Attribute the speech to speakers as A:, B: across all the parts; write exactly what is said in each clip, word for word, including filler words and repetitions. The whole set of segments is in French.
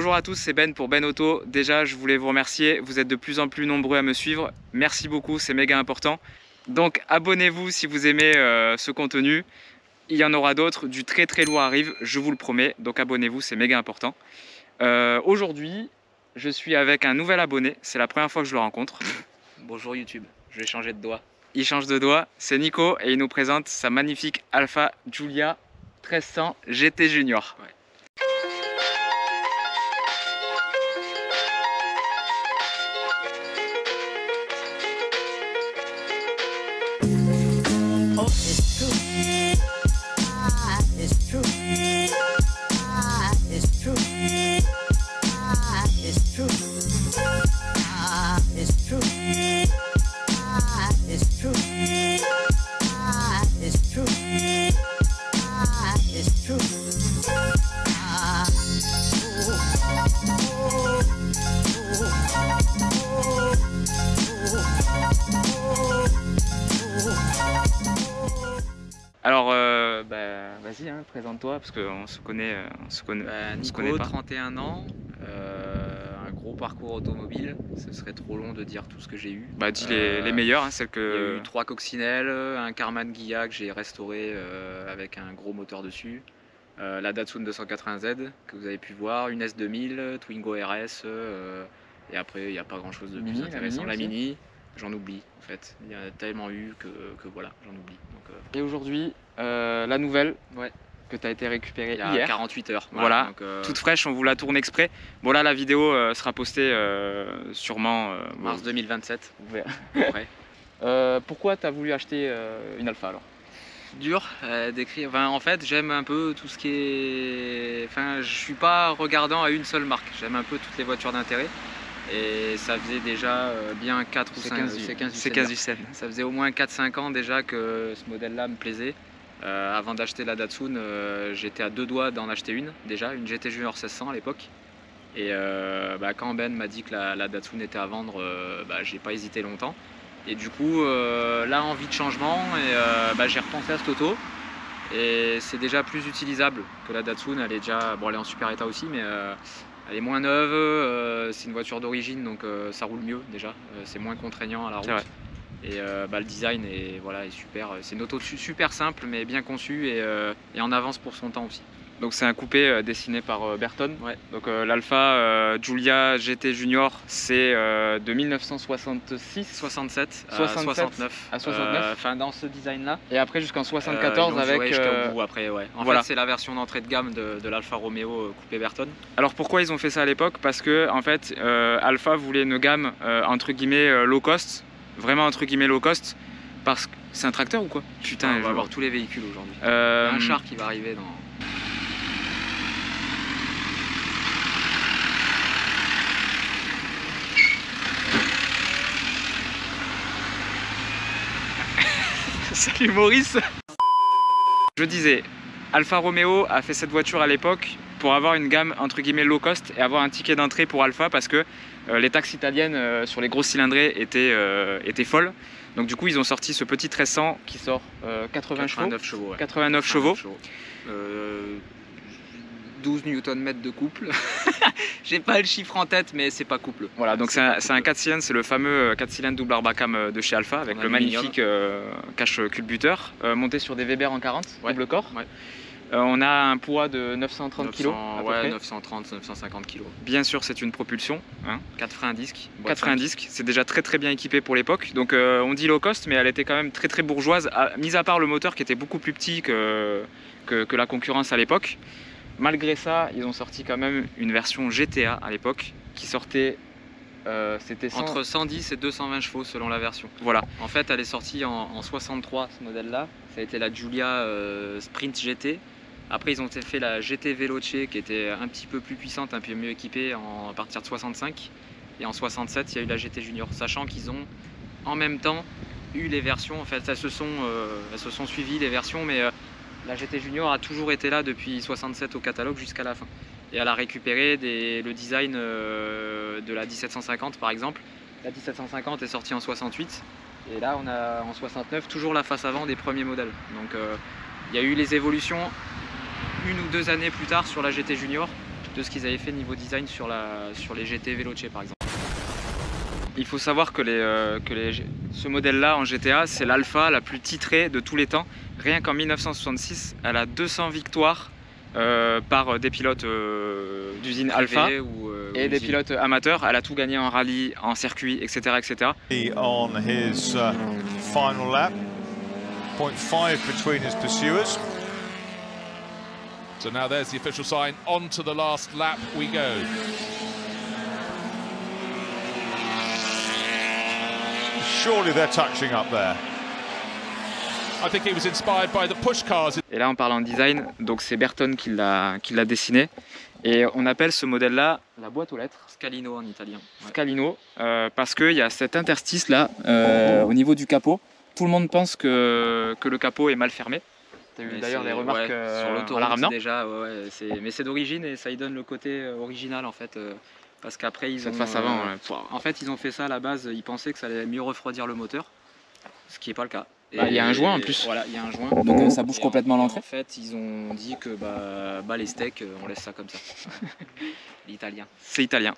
A: Bonjour à tous, c'est Ben pour Ben Auto. Déjà, je voulais vous remercier. Vous êtes de plus en plus nombreux à me suivre. Merci beaucoup, c'est méga important. Donc, abonnez-vous si vous aimez euh, ce contenu. Il y en aura d'autres. Du très très lourd arrive, je vous le promets. Donc, abonnez-vous, c'est méga important. Euh, Aujourd'hui, je suis avec un nouvel abonné. C'est la première fois que je le rencontre.
B: Bonjour YouTube, je vais changer de doigt.
A: Il change de doigt. C'est Nico et il nous présente sa magnifique Alfa Giulia treize cents G T Junior.
B: Ouais.
A: Alors, euh, bah, vas-y, hein, présente-toi parce qu'on se connaît, euh, on se connaît,
B: Bah,
A: on se
B: Nico,
A: connaît pas.
B: trente et un ans, euh, un gros parcours automobile, ce serait trop long de dire tout ce que j'ai eu.
A: Bah, dis les,
B: Euh,
A: les meilleurs, hein, celles
B: Il y a
A: que.
B: eu trois coccinelles, un Karmann Ghia que j'ai restauré euh, avec un gros moteur dessus, euh, la Datsun deux cent quatre-vingts Z que vous avez pu voir, une S deux mille, Twingo R S, euh, et après il n'y a pas grand chose de
A: Mini,
B: plus
A: la
B: intéressant.
A: Mini
B: La
A: aussi.
B: Mini, j'en oublie en fait, il y en a tellement eu que, que voilà, j'en oublie. Donc, euh,
A: Et aujourd'hui, euh, la nouvelle
B: ouais.
A: que tu as été récupérée
B: Il y a
A: hier.
B: quarante-huit heures.
A: Voilà,
B: donc, euh,
A: toute fraîche, on vous la tourne exprès. Bon, là, la vidéo euh, sera postée euh, sûrement. Euh,
B: mars
A: bon,
B: deux mille vingt-sept.
A: vous verrez.
B: Après.
A: Euh, pourquoi tu as voulu acheter euh, une Alfa alors?
B: Dur à décrire. Enfin, en fait, j'aime un peu tout ce qui est. Enfin, je suis pas regardant à une seule marque. J'aime un peu toutes les voitures d'intérêt. Et ça faisait déjà euh, bien quatre ou
A: C'est
B: cinq
A: quinze du-
B: c'est quinze
A: c'est
B: du
A: quinze
B: Senna.
A: du Sen.
B: Ça faisait au moins quatre cinq ans déjà que ce modèle-là me plaisait. Euh, avant d'acheter la Datsun, euh, j'étais à deux doigts d'en acheter une déjà, une G T Junior seize cents à l'époque. Et euh, bah, quand Ben m'a dit que la, la Datsun était à vendre, euh, bah, j'ai pas hésité longtemps. Et du coup, euh, là, envie de changement, et euh, bah, j'ai repensé à cette auto. Et c'est déjà plus utilisable que la Datsun. Elle est déjà, bon, elle est en super état aussi, mais euh, elle est moins neuve. Euh, c'est une voiture d'origine, donc euh, ça roule mieux déjà. Euh, c'est moins contraignant à la route.
A: Vrai.
B: Et euh, bah, le design est, voilà, est super. C'est une auto super simple, mais bien conçue et, euh, et en avance pour son temps aussi.
A: Donc, c'est un coupé euh, dessiné par euh, Berton.
B: Ouais.
A: Donc, euh, l'Alfa euh, Giulia G T Junior, c'est euh, de mille neuf cent soixante-six.
B: soixante-sept à
A: soixante-sept
B: soixante-neuf.
A: à soixante-neuf.
B: Euh, Enfin, dans ce design-là.
A: Et après, jusqu'en
B: Euh,
A: soixante-quatorze
B: ils l'ont
A: avec.
B: joué jusqu'au
A: euh,
B: bout après, ouais. En
A: voilà.
B: fait, c'est la version d'entrée de gamme de, de l'Alfa Romeo euh, coupé Berton.
A: Alors pourquoi ils ont fait ça à l'époque? Parce que en fait euh, Alfa voulait une gamme euh, entre guillemets euh, low cost, vraiment entre guillemets low cost, parce que c'est un tracteur ou quoi? Putain,
B: Enfin, on
A: je-
B: va avoir tous les véhicules aujourd'hui.
A: Euh,
B: Il y a un char qui va arriver dans.
A: Salut Maurice. Je disais, Alfa Romeo a fait cette voiture à l'époque pour avoir une gamme entre guillemets low cost et avoir un ticket d'entrée pour Alfa parce que euh, les taxes italiennes euh, sur les grosses cylindrées étaient, euh, étaient folles. Donc du coup ils ont sorti ce petit treize cents qui sort euh, quatre-vingts
B: quatre-vingt-neuf chevaux. Ouais.
A: quatre-vingt-neuf chevaux.
B: Euh, douze newton-mètres de couple. J'ai pas le chiffre en tête, mais c'est pas couple.
A: Voilà, donc c'est un, c'est un quatre cylindres, c'est le fameux quatre cylindres double Arbacam de chez Alfa avec
B: En
A: le
B: aluminium.
A: magnifique euh, cache culbuteur euh, monté sur des Weber en quarante,
B: Ouais.
A: double corps.
B: Ouais.
A: Euh, on a un poids de neuf cent trente kilos. à peu
B: Ouais,
A: près.
B: neuf cent trente, neuf cent cinquante kilos.
A: Bien sûr, c'est une propulsion. Hein.
B: quatre freins à disque. boîte
A: quatre freins à
B: cinq.
A: disque, c'est déjà très très bien équipé pour l'époque. Donc euh, on dit low cost, mais elle était quand même très très bourgeoise, à, mis à part le moteur qui était beaucoup plus petit que, que, que la concurrence à l'époque. Malgré ça, ils ont sorti quand même une version G T A à l'époque qui sortait. Euh, c'était cent...
B: Entre cent dix et deux cent vingt chevaux selon la version.
A: Voilà.
B: En fait, elle est sortie en, en soixante-trois, ce modèle-là. Ça a été la Giulia euh, Sprint G T. Après, ils ont fait la G T Veloce qui était un petit peu plus puissante, un peu mieux équipée en, à partir de soixante-cinq. Et en soixante-sept, il y a eu la G T Junior, sachant qu'ils ont en même temps eu les versions. En fait, elles se sont, euh, elles se sont suivies les versions, mais euh, la G T Junior a toujours été là depuis soixante-sept au catalogue jusqu'à la fin. Et elle a récupéré des, le design euh, de la dix-sept cent cinquante par exemple. La dix-sept cent cinquante est sortie en soixante-huit. Et là, on a en soixante-neuf toujours la face avant des premiers modèles. Donc, euh, il y a eu les évolutions une ou deux années plus tard sur la G T Junior. de ce qu'ils avaient fait niveau design sur, la, sur les G T Veloce par exemple.
A: Il faut savoir que, les, euh, que les, ce modèle-là en G T A, c'est l'alpha la plus titrée de tous les temps. Rien qu'en mille neuf cent soixante-six, elle a deux cents victoires euh, par des pilotes euh, d'usine Alpha
B: ou, euh,
A: et
B: ou
A: des pilotes amateurs. Elle a tout gagné en rallye, en circuit, et cetera et cetera.
C: On his uh, final lap, point five between his pursuers.
D: So now there's the official sign, on to the last lap we go.
C: Surely they're touching up there.
D: I think he was inspired by the push cars.
A: Et là on parle en design, donc c'est Bertone qui l'a qui l'a dessiné. Et on appelle ce modèle-là la boîte aux lettres.
B: Scalino en italien.
A: Ouais. Scalino, euh, parce qu'il y a cet interstice là, euh, au niveau du capot. Tout le monde pense que, que le capot est mal fermé. Tu as eu d'ailleurs des remarques
B: ouais,
A: euh,
B: sur l'autoroute déjà, ouais, ouais, mais c'est d'origine et ça y donne le côté original en fait. Euh, parce qu'après ils
A: Cette
B: ont...
A: face avant,
B: euh,
A: ouais.
B: En fait ils ont fait ça à la base, ils pensaient que ça allait mieux refroidir le moteur. Ce qui n'est pas le cas.
A: Bah, il y a un joint en plus.
B: Voilà, il y a un joint.
A: Donc euh, ça bouge
B: et
A: complètement
B: en,
A: l'entrée.
B: En fait, ils ont dit que bah, bah les steaks, on laisse ça comme ça. L'italien.
A: C'est italien.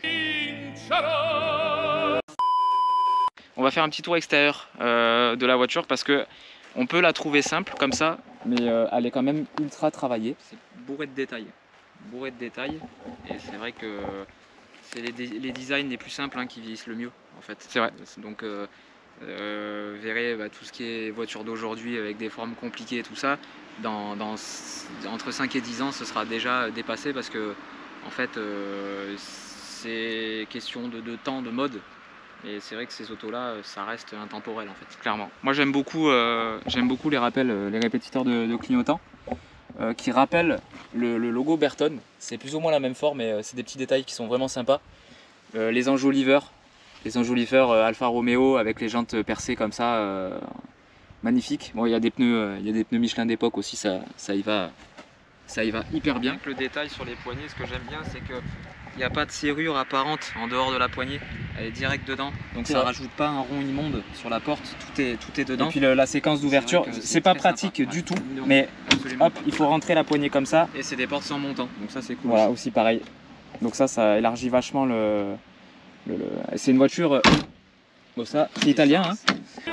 A: On va faire un petit tour extérieur euh, de la voiture parce que on peut la trouver simple comme ça, mais euh, elle est quand même ultra travaillée.
B: C'est bourré de détails. Bourré de détails. Et c'est vrai que c'est les, les designs les plus simples hein, qui vieillissent le mieux en fait.
A: C'est vrai.
B: Donc euh, Euh, verrez bah, tout ce qui est voiture d'aujourd'hui avec des formes compliquées et tout ça, dans, dans, entre cinq et dix ans ce sera déjà dépassé parce que en fait euh, c'est question de, de temps, de mode et c'est vrai que ces autos là ça reste intemporel en fait.
A: Clairement. Moi j'aime beaucoup, euh, j'aime beaucoup les rappels, les répétiteurs de, de clignotants euh, qui rappellent le, le logo Bertone. C'est plus ou moins la même forme mais c'est des petits détails qui sont vraiment sympas. Euh, les enjoliveurs. Les enjoliveurs euh, Alfa Romeo avec les jantes percées comme ça, euh, magnifique. Bon, il y a des pneus, euh, il y a des pneus Michelin d'époque aussi, ça, ça y va, ça y va hyper bien.
B: Avec le détail sur les poignées, ce que j'aime bien, c'est que il n'y a pas de serrure apparente en dehors de la poignée, elle est direct dedans, donc ça
A: vrai.
B: rajoute pas un rond immonde sur la porte, tout est, tout est dedans.
A: Et puis le, la séquence d'ouverture, c'est pas pratique
B: sympa.
A: du
B: Ouais.
A: tout,
B: Non,
A: mais
B: absolument
A: hop,
B: pas.
A: il faut rentrer la poignée comme ça.
B: Et c'est des portes sans montant, donc ça c'est cool.
A: Voilà,
B: aussi.
A: aussi pareil. Donc ça, ça élargit vachement le... le, le... C'est une voiture... euh, Bon ça, c'est italien. Hein.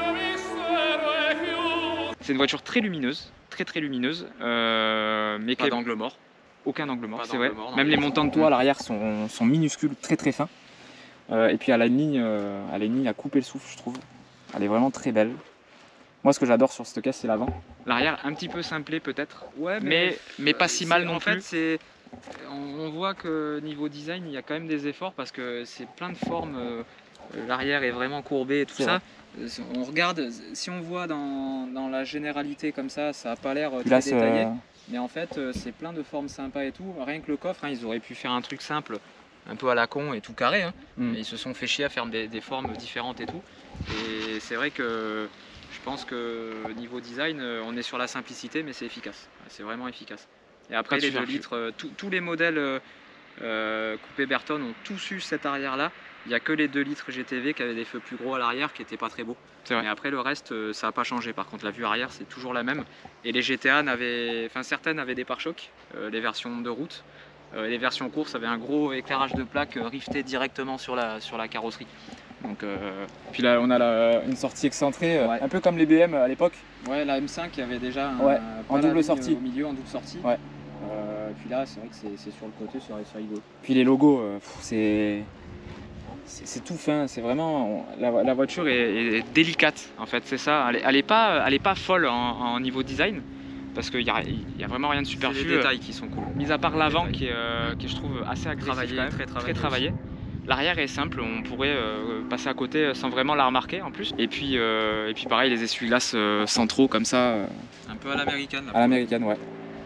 A: C'est une voiture très lumineuse, très très lumineuse, euh, mais
B: Pas
A: qui
B: d'angle mort.
A: aucun angle mort,
B: Pas
A: c'est vrai.
B: d'angle mort,
A: Même
B: non,
A: les
B: mais
A: montants de toit à l'arrière sont, sont minuscules, très très fins. Euh, et puis elle a une ligne, euh, elle a une ligne à couper le souffle, je trouve. Elle est vraiment très belle. Moi, ce que j'adore sur cette caisse, c'est l'avant. L'arrière, un petit peu simplé peut-être,
B: Ouais,
A: mais, mais pas si mal non
B: en
A: plus.
B: fait, c'est on, on voit que niveau design, il y a quand même des efforts parce que c'est plein de formes. Euh, L'arrière est vraiment courbé et tout ça. On regarde, si on voit dans, dans la généralité comme ça, ça n'a pas l'air très
A: là,
B: détaillé.
A: euh...
B: Mais en fait, c'est plein de formes sympas et tout. Rien que le coffre, hein, ils auraient pu faire un truc simple, un peu à la con et tout carré. Hein. Mm. Mais ils se sont fait chier à faire des, des formes différentes et tout. Et c'est vrai que je pense que niveau design, on est sur la simplicité, mais c'est efficace. C'est vraiment efficace. Et après,
A: Pas
B: les deux litres, tous les modèles euh, coupé Bertone ont tous eu cet arrière-là. Il n'y a que les deux litres G T V qui avaient des feux plus gros à l'arrière qui n'étaient pas très beaux. Mais après le reste, ça n'a pas changé. Par contre, la vue arrière, c'est toujours la même. Et les G T A, n'avaient... enfin, certaines avaient des pare-chocs, euh, les versions de route. Euh, les versions courses avaient un gros éclairage de plaque euh, rifté directement sur la, sur la carrosserie. Donc, euh...
A: Puis là, on a la, une sortie excentrée,
B: ouais.
A: un peu comme les B M à l'époque.
B: Ouais, la M cinq avait déjà un,
A: ouais, en double sortie.
B: Au milieu, en double sortie.
A: Ouais.
B: Euh, puis là, c'est vrai que c'est sur le côté, c'est rigolo.
A: Puis les logos, euh, c'est... C'est tout fin, c'est vraiment... La, la voiture est, est délicate, en fait, c'est ça. Elle n'est elle est pas, elle est pas folle en, en niveau design, parce qu'il n'y a, a vraiment rien de superflu.
B: C'est les détails qui sont cool.
A: Mis à part l'avant, qui, euh, qui est, je trouve, assez agressif,
B: travaillé,
A: quand même,
B: très travaillé.
A: Très travaillé. L'arrière est simple, on pourrait euh, passer à côté sans vraiment la remarquer, en plus. Et puis, euh, et puis pareil, les essuie-glaces euh, centraux, comme ça. Euh,
B: Un peu à l'américaine.
A: À l'américaine, ouais.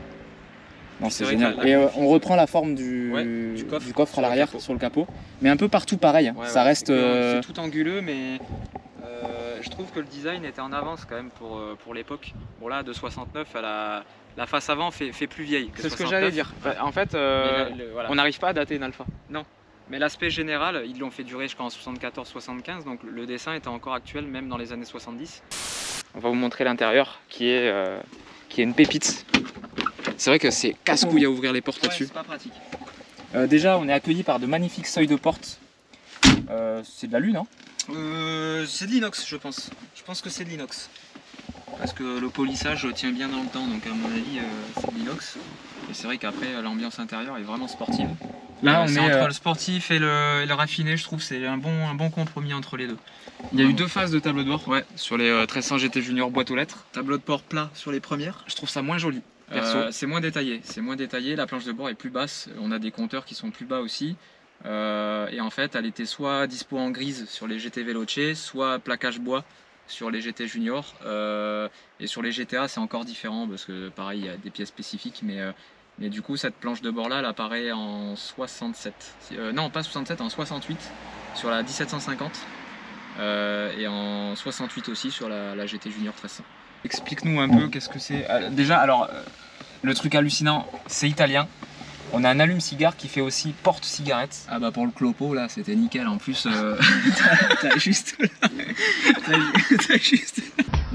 A: Non, c'est génial.
B: La, la
A: et euh, on reprend la forme du,
B: ouais, du coffre,
A: du coffre à l'arrière sur le capot. Mais un peu partout pareil, hein.
B: Ouais,
A: ça
B: ouais,
A: reste...
B: C'est
A: euh...
B: tout anguleux, mais euh, je trouve que le design était en avance quand même pour, pour l'époque. Bon là, de soixante-neuf, à la, la face avant fait, fait plus vieille que
A: C'est ce que
B: soixante-neuf.
A: j'allais dire. En fait, euh, le, le, voilà. on n'arrive pas à dater une Alpha.
B: Non. Mais l'aspect général, ils l'ont fait durer jusqu'en soixante-quatorze soixante-quinze, donc le dessin était encore actuel même dans les années soixante-dix.
A: On va vous montrer l'intérieur qui est, euh, qui est une pépite. C'est vrai que c'est casse-couille à ouvrir les portes
B: ouais,
A: là-dessus.
B: C'est pas pratique.
A: Euh, déjà, on est accueilli par de magnifiques seuils de porte. Euh, c'est de la lune, hein?
B: euh, C'est de l'inox, je pense. Je pense que c'est de l'inox. Parce que le polissage tient bien dans le temps, donc à mon avis, euh, c'est de l'inox. Et c'est vrai qu'après, l'ambiance intérieure est vraiment sportive.
A: Là,
B: Euh,
A: on
B: c'est
A: est
B: entre
A: euh,
B: le sportif et le, et le raffiné, je trouve, c'est un bon, un bon compromis entre les deux.
A: il y a eu deux phases de tableau de bord.
B: Ouais.
A: Sur les euh, treize cents G T Junior boîte aux lettres.
B: Tableau de bord plat sur les premières.
A: Je trouve ça moins joli, perso.
B: Euh, c'est moins détaillé, c'est moins détaillé, la planche de bord est plus basse, on a des compteurs qui sont plus bas aussi. Euh, et en fait, elle était soit dispo en grise sur les G T Veloce, soit plaquage bois sur les G T Junior. Euh, et sur les G T A, c'est encore différent parce que pareil, il y a des pièces spécifiques, mais, euh, mais du coup, cette planche de bord là, elle apparaît en soixante-sept. Euh, non, pas soixante-sept, en soixante-huit sur la dix-sept cent cinquante. Euh, et en soixante-huit aussi sur la, la G T Junior treize cents.
A: Explique-nous un peu qu'est-ce que c'est. Euh, déjà, alors, euh, le truc hallucinant, c'est italien. On a un allume-cigare qui fait aussi porte-cigarette.
B: Ah bah pour le clopo là, c'était nickel. En plus, euh, t'as t'as juste... t'as t'as juste...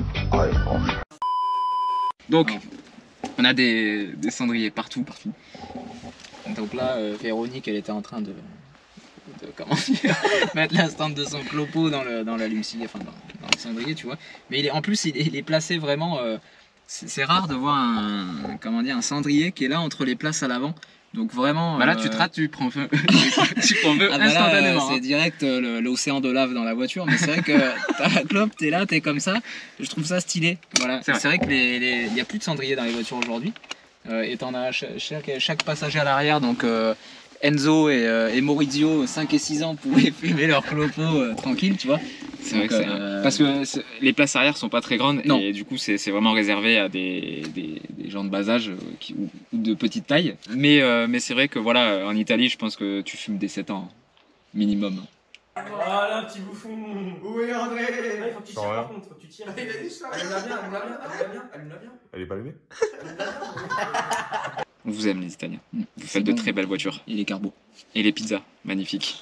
A: Donc, on a des, des cendriers partout, partout.
B: Donc là, euh, Véronique, elle était en train de... de comment dire, mettre la stand de son clopo dans le dans l'allume-cigare, enfin dans, dans le cendrier, tu vois. Mais il est, en plus, il est, il est placé vraiment... Euh, c'est rare de voir un, comment dire, un cendrier qui est là entre les places à l'avant. Donc vraiment...
A: Bah là,
B: euh,
A: tu te rates, tu prends feu, tu prends feu
B: ah bah là,
A: instantanément.
B: c'est
A: hein.
B: direct euh, l'océan de lave dans la voiture, mais c'est vrai que t'as la clope, t'es là, t'es comme ça. Je trouve ça stylé. Voilà.
A: C'est
B: C'est vrai, vrai que les, les... il n'y a plus de cendrier dans les voitures aujourd'hui. Euh, et t'en as chaque, chaque, chaque passager à l'arrière, donc euh, Enzo et, euh, et Maurizio, cinq et six ans, pouvaient fumer leur clopo euh, tranquille, tu vois.
A: C'est vrai que c'est...
B: euh,
A: Parce que c'est- les places arrière sont pas très grandes
B: Non.
A: et du coup c'est c'est vraiment réservé à des, des, des gens de bas âge euh, qui, ou, ou de petite taille. Mais, euh, mais c'est vrai que voilà, en Italie, je pense que tu fumes dès sept ans, minimum.
E: Voilà, petit bouffon.
F: Oui, André.
E: Il faut que tu tires par contre, faut que tu tires.
F: Il a dit ça.
E: Allume-la bien, allume-la bien, allume-la bien, allume-la bien.
C: Elle est pas allumée?
A: On vous aime les Italiens. Vous
B: C'est
A: faites de
B: bon.
A: très belles voitures.
B: Et les carbos.
A: Et les pizzas, magnifiques.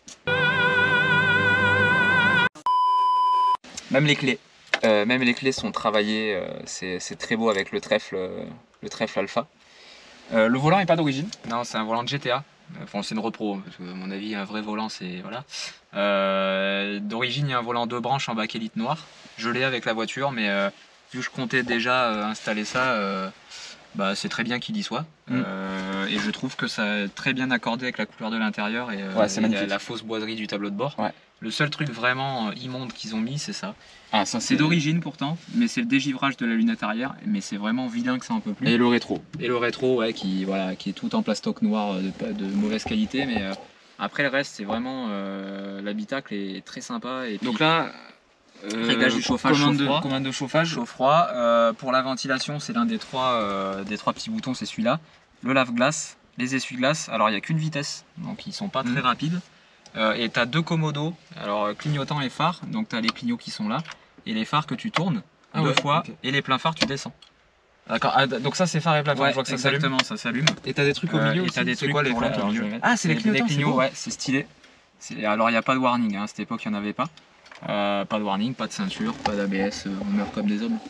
A: Même les clés. Euh, même les clés sont travaillées, euh, c'est c'est très beau avec le trèfle, euh, le trèfle alpha. Euh, le volant n'est pas d'origine.
B: Non, c'est un volant de G T A. Enfin, c'est une repro, parce que à mon avis, un vrai volant, c'est... Voilà. Euh, D'origine, il y a un volant deux branches en bakélite noir. Je l'ai avec la voiture, mais euh, vu que je comptais déjà euh, installer ça, euh, bah, c'est très bien qu'il y soit.
A: Mm.
B: Euh, et je trouve que ça est très bien accordé avec la couleur de l'intérieur et, euh,
A: Ouais, c'est
B: et la,
A: magnifique.
B: la fausse boiserie du tableau de bord.
A: Ouais.
B: Le seul truc vraiment euh, immonde qu'ils ont mis, c'est ça.
A: Ah, ça
B: C'est d'origine pourtant, mais c'est le dégivrage de la lunette arrière, mais c'est vraiment vilain que ça en peut plus.
A: Et le rétro.
B: Et le rétro, ouais, qui, voilà, qui est tout en plastoc noir euh, de, de mauvaise qualité, mais euh, après le reste, c'est vraiment euh, l'habitacle est très sympa. Et puis,
A: Donc là, euh,
B: réglage du chauffage,
A: commande de,
B: chaud-froid.
A: commande de chauffage.
B: chaud-froid. Euh, pour la ventilation, c'est l'un des trois, euh, des trois petits boutons, c'est celui-là. Le lave-glace, les essuie-glaces. Alors il n'y a qu'une vitesse, donc ils sont pas très
A: Mhm.
B: rapides. Euh, et tu as deux commodos, alors clignotant et phare, donc tu as les clignots qui sont là, et les phares que tu tournes
A: Ah
B: deux
A: ouais,
B: fois,
A: ok.
B: et les pleins phares tu descends.
A: D'accord. Ah, donc ça c'est phare et plafond.
B: Ouais,
A: je vois que ça s'allume.
B: exactement, ça s'allume.
A: Et t'as des trucs au
B: Euh,
A: milieu
B: et
A: aussi.
B: t'as des
A: C'est
B: trucs
A: quoi les
B: pour
A: plantes
B: la-
A: au milieu?
B: je vais mettre-
A: Ah, c'est les clignotants. c'est
B: clignotants,
A: beau.
B: ouais, c'est stylé. C'est- Alors il n'y a pas de warning, hein, à cette époque il n'y en avait pas. Euh, pas de warning, pas de ceinture, pas d'A B S, euh, on meurt comme des hommes.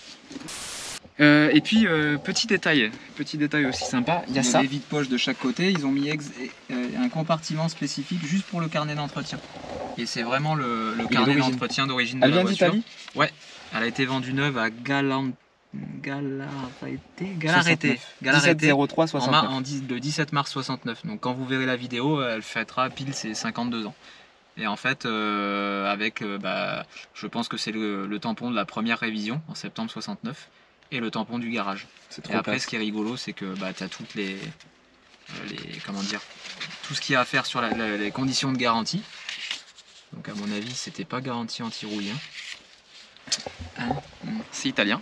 A: Euh, et puis euh, petit détail, petit détail aussi sympa. Il y a ça.
B: des vides-poches de chaque côté, ils ont mis ex- euh, un compartiment spécifique juste pour le carnet d'entretien. Et c'est vraiment le, le
A: est
B: carnet
A: d'origine.
B: d'entretien d'origine de
A: Elle
B: la
A: vient
B: voiture.
A: d'Italie.
B: Elle a été vendue neuve à Galan... Galarete Galarete
A: dix-sept zéro trois
B: en, ma-
A: soixante-neuf.
B: en dix- le dix-sept mars soixante-neuf. Donc quand vous verrez la vidéo, elle fêtera pile ses cinquante-deux ans. Et en fait, euh, avec, euh, bah, je pense que c'est le, le tampon de la première révision en septembre soixante-neuf et le tampon du garage.
A: C'est
B: Et
A: trop
B: après,
A: classe.
B: ce qui est rigolo, c'est que bah, tu as toutes les, euh, les. Comment dire, tout ce qu'il y a à faire sur la- la- les conditions de garantie. Donc, à mon avis, c'était pas garantie anti-rouille. Hein.
A: C'est italien.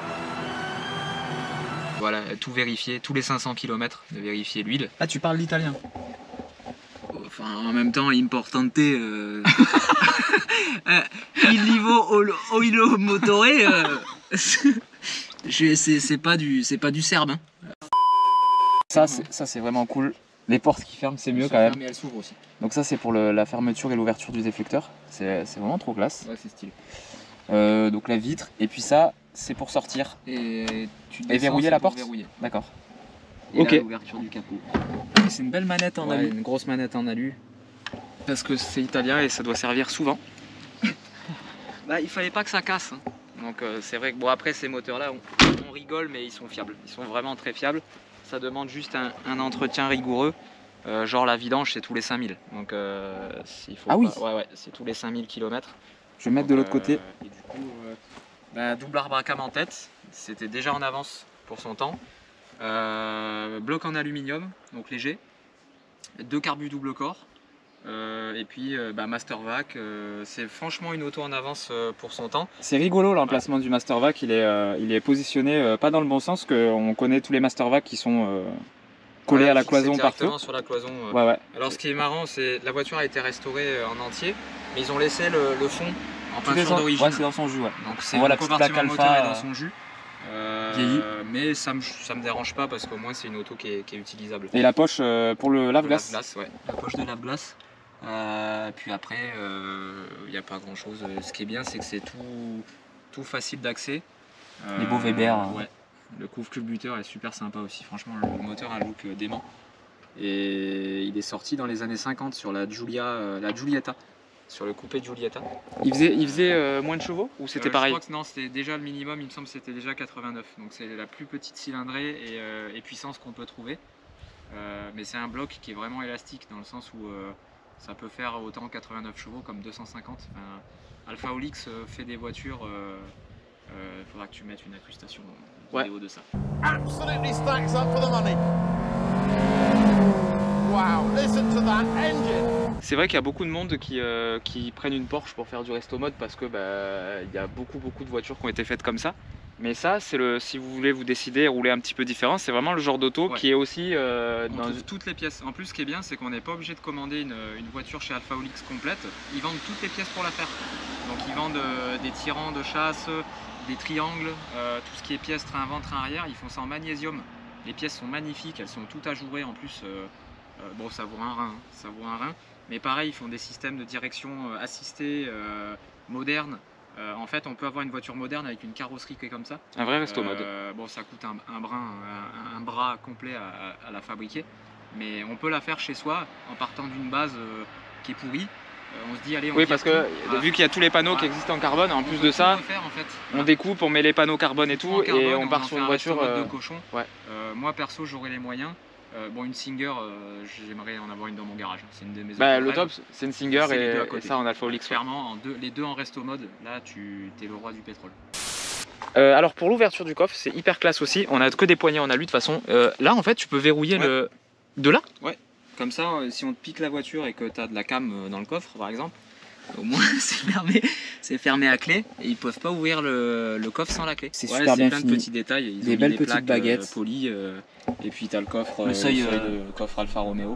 B: Voilà, tout vérifier, tous les cinq cents kilomètres de vérifier l'huile.
A: Ah, tu parles l'italien.
B: Enfin, en même temps, importante. Euh... euh, il niveau oilo motore. Euh... je- c'est c'est pas du, c'est pas du serbe. Hein.
A: Ça, c'est ça, c'est vraiment cool. Les portes qui ferment, c'est mieux quand même.
B: Mais elle s'ouvre aussi.
A: Donc ça, c'est pour le- la fermeture et l'ouverture du déflecteur. C'est c'est vraiment trop classe.
B: Ouais, c'est stylé.
A: Euh, donc la vitre. Et puis ça, c'est pour sortir.
B: Et tu
A: Et verrouiller
B: c'est
A: la
B: pour
A: porte
B: verrouiller.
A: D'accord.
B: Et
A: Ok.
B: là, l'ouverture du capot.
A: C'est une belle manette en
B: Ouais,
A: alu.
B: une grosse manette en alu.
A: Parce que c'est italien et ça doit servir souvent.
B: Bah, il fallait pas que ça casse. hein. Donc euh, c'est vrai que bon, après ces moteurs-là, on, on rigole, mais ils sont fiables. Ils sont vraiment très fiables. Ça demande juste un, un entretien rigoureux. Euh, genre la vidange, c'est tous les cinq mille. Donc euh, s'il faut
A: Ah oui.
B: pas- Ouais, ouais, c'est tous les cinq mille kilomètres.
A: Je vais mettre de
B: Donc,
A: l'autre côté.
B: euh, et du coup, euh, bah, double arbre à cam en tête. C'était déjà en avance pour son temps. Euh, bloc en aluminium, donc léger. Deux carbus double corps. Euh, et puis euh, bah, Mastervac, euh, c'est franchement une auto en avance euh, pour son temps.
A: C'est rigolo l'emplacement du Mastervac, il est, euh, il est positionné euh, pas dans le bon sens, qu'on connaît tous les Mastervac qui sont euh, collés
B: Ouais,
A: à la
B: fixé
A: cloison partout.
B: directement sur la cloison. euh.
A: Ouais, ouais.
B: Alors ce qui est marrant, c'est la voiture a été restaurée euh, en entier, mais ils ont laissé le, le fond en
A: Tous les
B: peinture
A: ans-
B: d'origine.
A: Ouais, c'est dans son jus, ouais.
B: Donc
A: On
B: c'est
A: voit
B: le
A: la petite plaque
B: compartiment
A: alpha,
B: moteur est
A: euh,
B: dans son jus. Euh,
A: vieilli.
B: mais ça me, ça me dérange pas parce qu'au moins c'est une auto qui est, qui est utilisable.
A: Et la poche euh, pour le
B: Le
A: lave-glace.
B: lave-glace, ouais. La poche de lave-glace. Euh, puis après, il n'y a pas grand chose. Ce qui est bien, c'est que c'est tout, tout facile d'accès.
A: Les beaux Weber, hein.
B: Ouais. Le couvre-culbuteur est super sympa aussi. Franchement, le moteur a un look euh, dément. Et il est sorti dans les années cinquante sur la, Giulia, euh, la Giulietta. Sur le coupé Giulietta.
A: Il faisait, il faisait euh, moins de chevaux ou c'était
B: Euh,
A: pareil?
B: Je crois que non, c'était déjà le minimum, il me semble que c'était déjà quatre-vingt-neuf. Donc c'est la plus petite cylindrée et, euh, et puissance qu'on peut trouver. Euh, mais c'est un bloc qui est vraiment élastique dans le sens où euh, ça peut faire autant quatre-vingt-neuf chevaux comme deux cent cinquante. Enfin, Alfa Olix euh, fait des voitures, il euh, euh, faudra que tu mettes une incrustation
A: Ouais.
B: vidéo de ça.
C: Absolutely stacks up for the money. Wow, listen to that engine.
A: C'est vrai qu'il y a beaucoup de monde qui, euh, qui prennent une Porsche pour faire du resto mode parce que bah, il y a beaucoup beaucoup de voitures qui ont été faites comme ça. Mais ça, c'est le, si vous voulez vous décider et rouler un petit peu différent, c'est vraiment le genre d'auto
B: Ouais.
A: qui est aussi euh,
B: On
A: dans...
B: trouve toutes les pièces. En plus, ce qui est bien, c'est qu'on n'est pas obligé de commander une, une voiture chez Alfa Olix complète. Ils vendent toutes les pièces pour la faire. Donc ils vendent euh, des tirants de chasse, des triangles, euh, tout ce qui est pièces train avant, train arrière. Ils font ça en magnésium. Les pièces sont magnifiques, elles sont toutes ajourées en plus. Euh, euh, bon, ça vaut un rein, hein. ça vaut un rein. Mais pareil, ils font des systèmes de direction euh, assistée, euh, modernes. Euh, en fait, on peut avoir une voiture moderne avec une carrosserie qui est comme ça.
A: un vrai resto mode.
B: Euh, bon, ça coûte un, un brin, un, un bras complet à, à la fabriquer, mais on peut la faire chez soi en partant d'une base euh, qui est pourrie. Euh, on se dit, allez, on
A: Oui,
B: vire
A: parce
B: tout.
A: que
B: Voilà.
A: vu qu'il y a tous les panneaux qui
B: Voilà.
A: existent en carbone, en
B: On
A: plus
B: peut
A: de
B: tout
A: ça,
B: refaire, en fait.
A: on
B: Voilà.
A: découpe, on met les panneaux carbone et
B: Tout
A: tout,
B: en carbone,
A: et on part
B: en
A: sur
B: fait
A: une
B: un
A: voiture.
B: resto mode
A: euh,
B: de cochon.
A: ouais.
B: Euh, moi perso, j'aurais les moyens. Euh, bon, une Singer, euh, j'aimerais en avoir une dans mon garage. C'est une de mes
A: Bah,
B: autos
A: le
B: de
A: top,
B: rêve.
A: c'est une Singer
B: C'est les deux à
A: et, et
B: côté.
A: ça en Alfa Olix. ouais.
B: Clairement, en deux, les deux en resto mode, là, tu es le roi du pétrole.
A: Euh, alors pour l'ouverture du coffre, c'est hyper classe aussi. On a que des poignées en alu de toute façon. Euh, là, en fait, tu peux verrouiller
B: Ouais.
A: le de là.
B: Comme ça, euh, si on te pique la voiture et que tu as de la cam euh, dans le coffre, par exemple, au moins c'est fermé, c'est fermé à clé et ils peuvent pas ouvrir le, le coffre sans la clé.
A: C'est
B: Ouais,
A: super bien
B: plein
A: fini.
B: de petits détails. Ils
A: Des
B: ont mis
A: belles
B: des
A: petites
B: plaques,
A: baguettes.
B: euh, polies euh, et puis tu as le coffre,
A: Le
B: euh,
A: seuil,
B: le seuil
A: euh,
B: de coffre Alfa Romeo.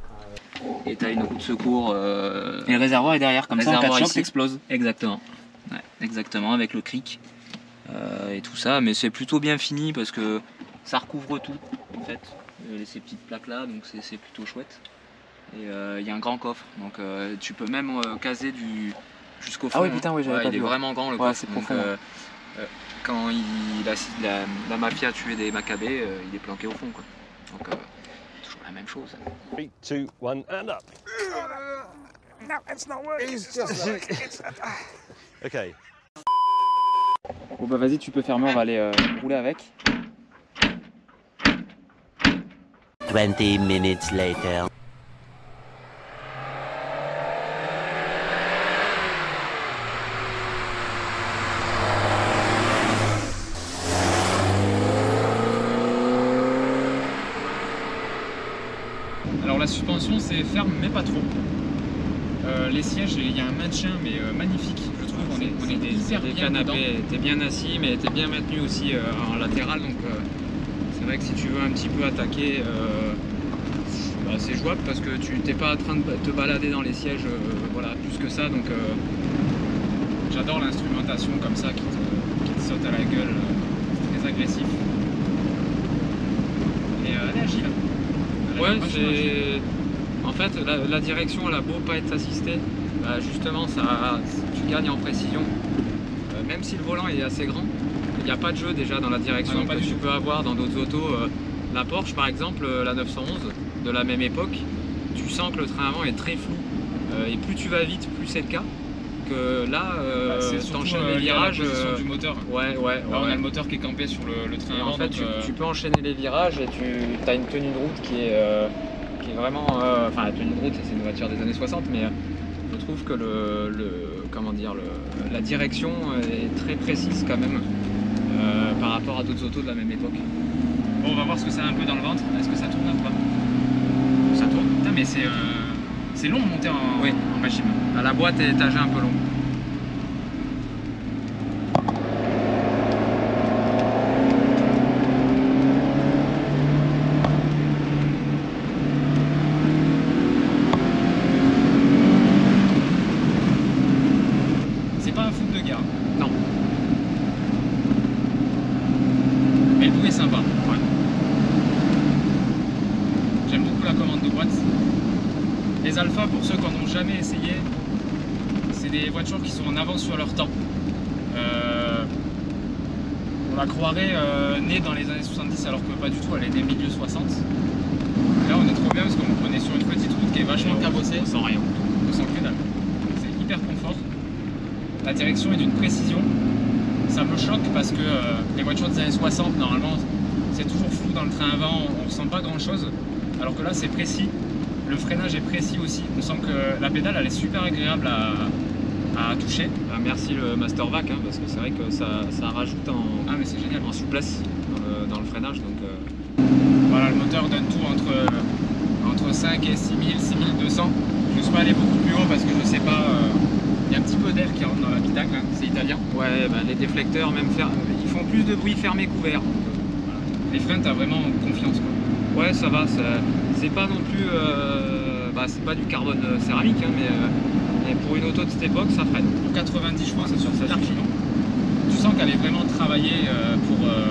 B: Et tu as une roue de secours. euh,
A: Et le réservoir est derrière, comme ça en cas de
B: Réservoir
A: choc,
B: ici.
A: t'exploses.
B: Exactement. Ouais, exactement, avec le cric euh, et tout ça. Mais c'est plutôt bien fini parce que ça recouvre tout en fait. Euh, ces petites plaques là, donc c'est c'est plutôt chouette. Et euh, il y a un grand coffre, donc euh, tu peux même euh, caser du jusqu'au fond.
A: Ah oui, putain, oui, j'avais
B: Ouais,
A: pas
B: il
A: vu,
B: est
A: ouais.
B: vraiment grand le
A: Ouais,
B: coffre.
A: c'est
B: donc,
A: profond,
B: euh, euh, quand il, la, la, la mafia a tué des Maccabées, euh, il est planqué au fond quoi. Donc euh, toujours la même chose.
F: Three, two, one, and up.
C: No, it's not working. He's just like, it's,
F: Okay.
A: Bon bah vas-y, tu peux fermer, on va aller euh, rouler avec.
G: twenty minutes later.
B: Alors la suspension c'est ferme mais pas trop. Euh, les sièges, il y a un maintien mais euh, magnifique, je trouve. On est, on est des, hyper des bien canapés, t'es bien assis mais t'es bien maintenu aussi euh, en latéral. Donc euh, c'est vrai que si tu veux un petit peu attaquer, euh, bah, c'est jouable parce que tu t'es pas en train de te balader dans les sièges euh, voilà, plus que ça. Donc euh, j'adore l'instrumentation comme ça qui te, qui te saute à la gueule, euh, c'est très agressif. Et euh, elle est agile. Elle est
A: Ouais,
B: vachement
A: c'est-
B: agile. En fait, la, la direction, elle a beau pas être assistée, bah justement, ça, tu gagnes en précision. Euh, même si le volant est assez grand, il n'y a pas de jeu déjà dans la direction
A: Ah non, pas
B: que
A: du
B: tu
A: tout.
B: peux avoir dans d'autres autos. Euh, La Porsche par exemple, la neuf cent onze de la même époque, tu sens que le train avant est très flou. Euh, et plus tu vas vite, plus c'est le cas. Que là, euh,
A: bah,
B: t'enchaînes
A: euh,
B: les virages.
A: La position
B: euh,
A: du moteur.
B: Ouais, ouais.
A: Là, on
B: ouais.
A: a le moteur qui est campé sur le, le train
B: Et
A: avant.
B: en fait,
A: donc,
B: tu,
A: euh...
B: tu peux enchaîner les virages et tu as une tenue de route qui est, euh, qui est vraiment. Euh, enfin, la tenue de route, c'est une voiture des années soixante, mais je trouve que le, le comment dire, le, la direction est très précise quand même euh, par rapport à d'autres autos de la même époque.
A: Bon, on va voir ce que ça a un peu dans le ventre. Est-ce que ça tourne ou pas? Ça tourne. Putain, mais c'est euh, c'est long de monter en,
B: oui.
A: en machine.
B: À la boîte est étagée un peu long.
A: C'est pas un foot de gare.
B: Non.
A: Mais le bruit est sympa. Ouais. J'aime beaucoup la commande de boîte. Les Alpha, pour ceux qui n'en ont jamais essayé, c'est des voitures qui sont en avance sur leur temps. Euh, on la croirait euh, née dans les années soixante-dix alors que pas du tout, elle est née milieu soixante. Là on est trop bien parce qu'on est sur une petite route qui est vachement cabossée.
B: On sent rien.
A: On sent que dalle. C'est hyper confort. La direction est d'une précision. Ça me choque parce que euh, les voitures des années soixante, normalement, c'est toujours flou dans le train avant, on ne ressent pas grand chose. Alors que là c'est précis. Le freinage est précis aussi, on sent que la pédale elle est super agréable à, à toucher.
B: Ah, merci le Mastervac hein, parce que c'est vrai que ça, ça rajoute en,
A: ah, mais c'est génial.
B: en souplesse dans le, dans le freinage. Donc, euh...
A: voilà, le moteur donne tout entre, entre cinq et six mille, six mille deux cents. Je ne suis pas allé beaucoup plus haut parce que je sais pas, il euh, y a un petit peu d'air qui rentre dans la pitacle, hein, c'est italien.
B: Ouais, ben, les déflecteurs même fer... ils font plus de bruit fermé couvert. Donc, euh,
A: voilà. Les freins t'as vraiment confiance quoi.
B: Ouais ça va, c'est pas non plus, euh, bah, c'est pas du carbone céramique, hein, mais, euh, mais pour une auto de cette époque ça freine.
A: Pour quatre-vingt-dix chevaux c'est sûr, c'est suffit. Tu sens qu'elle est vraiment travaillée euh, pour... Euh,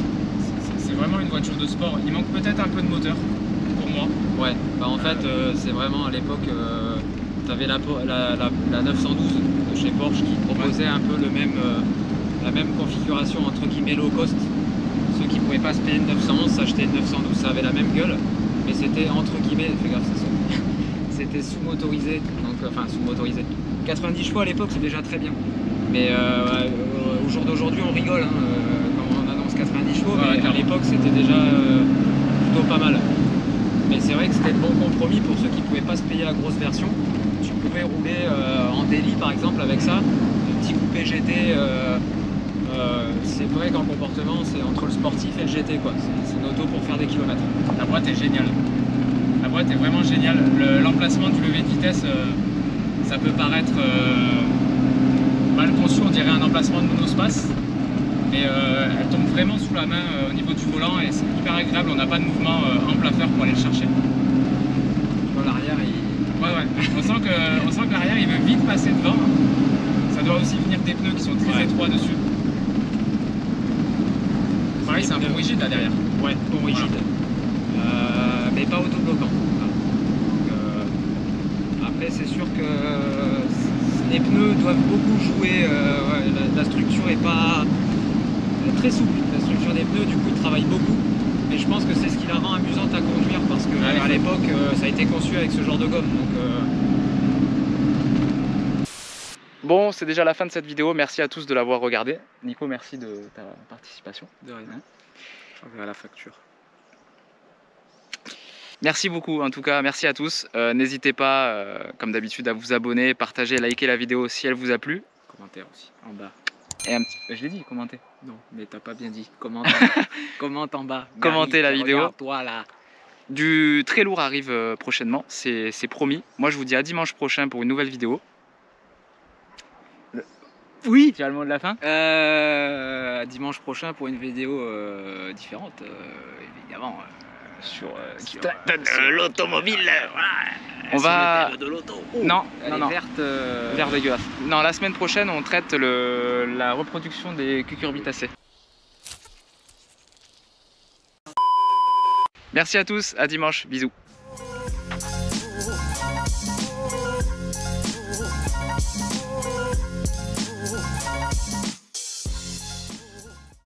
A: c'est vraiment une voiture de sport. Il manque peut-être un peu de moteur pour moi.
B: Ouais, bah en fait euh, c'est vraiment à l'époque, euh, tu avais la, la, la, la neuf cent douze de chez Porsche qui proposait un peu le même, euh, la même configuration entre guillemets low cost. Ceux qui ne pouvaient pas se payer une neuf cent onze s'achetaient une neuf cent douze, ça avait la même gueule, mais c'était entre guillemets, fais gaffe, c'est ça. C'était sous-motorisé, donc enfin sous-motorisé. quatre-vingt-dix chevaux à l'époque c'est déjà très bien, mais euh, euh, au jour d'aujourd'hui on rigole hein, euh, quand on annonce quatre-vingt-dix chevaux, ouais, mais à l'époque c'était déjà euh, plutôt pas mal. Mais c'est vrai que c'était le bon compromis pour ceux qui ne pouvaient pas se payer la grosse version. Tu pouvais rouler euh, en daily par exemple avec ça, un petit coupé G T. Euh, Euh, c'est vrai qu'en comportement c'est entre le sportif et le G T quoi, c'est une auto pour faire des kilomètres.
A: La boîte est géniale, la boîte est vraiment géniale, l'emplacement du levier de vitesse euh, ça peut paraître euh, mal conçu, on dirait un emplacement de monospace, mais euh, elle tombe vraiment sous la main euh, au niveau du volant et c'est hyper agréable, on n'a pas de mouvement euh, ample à faire pour aller le chercher.
B: Dans l'arrière il...
A: Ouais ouais, on sent que, on sent que l'arrière il veut vite passer devant, ça doit aussi venir des pneus qui sont très ouais. étroits dessus. Pareil, c'est un pont rigide là derrière.
B: Ouais, pont rigide. Voilà. Euh, mais pas autobloquant. Voilà. Euh, après, c'est sûr que les pneus doivent beaucoup jouer. Euh, ouais, la, la structure est pas très souple. La structure des pneus, du coup, travaille beaucoup. Mais je pense que c'est ce qui la rend amusante à conduire parce que ouais, à l'époque, euh, ça a été conçu avec ce genre de gomme. Donc, euh...
A: Bon, c'est déjà la fin de cette vidéo. Merci à tous de l'avoir regardé. Nico, merci de ta participation.
B: De rien. J'enverrai la facture.
A: Merci beaucoup, en tout cas, merci à tous. Euh, N'hésitez pas, euh, comme d'habitude, à vous abonner, partager, liker la vidéo si elle vous a plu.
B: Commentaire aussi, en bas.
A: Et un petit... Je l'ai dit, commentez.
B: Non, mais t'as pas bien dit. Commente en bas. Commente en bas.
A: Commentez la vidéo.
B: Toi là.
A: Du très lourd arrive euh, prochainement, c'est promis. Moi, je vous dis à dimanche prochain pour une nouvelle vidéo. Oui, tu as le mot de la fin.
B: Euh, dimanche prochain pour une vidéo euh, différente, euh, évidemment. Euh,
A: sur euh,
B: sur, euh, l'automobile.
A: On va.
B: De l'auto.
A: Oh, non,
B: elle
A: non,
B: est
A: non.
B: Verte. Euh...
A: Vert dégueulasse. Non, la semaine prochaine, on traite le, la reproduction des cucurbitacées. Merci à tous, à dimanche, bisous.